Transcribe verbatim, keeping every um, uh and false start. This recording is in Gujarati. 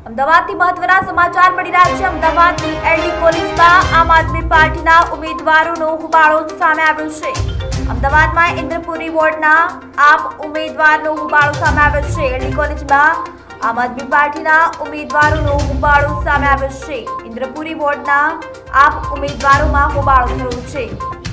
અમદાવાદથી મહત્વના સમાચાર મળી રહ્યા છે। અમદાવાદની એલડી કોલેજમાં આમ આદમી પાર્ટીના ઉમેદવારોનો હોબાળો સામે આવ્યો છે। અમદાવાદમાં ઇન્દ્રપુરી વોર્ડના આપ ઉમેદવારનો હોબાળો સામે આવ્યો છે। એલડી કોલેજમાં આમ આદમી પાર્ટીના ઉમેદવારોનો હોબાળો સામે આવ્યો છે। ઇન્દ્રપુરી વોર્ડના આપ ઉમેદવારોમાં હોબાળો થયો છે।